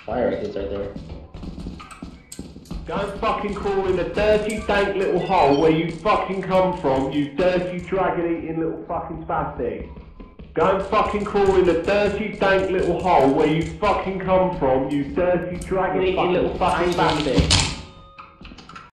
fire escapes right there. Go and fucking crawl in the dirty, dank little hole where you fucking come from, you dirty, dragon-eating little fucking spastic. Go and fucking crawl in the dirty, dank little hole where you fucking come from, you dirty, dragon-eating little fucking spastic.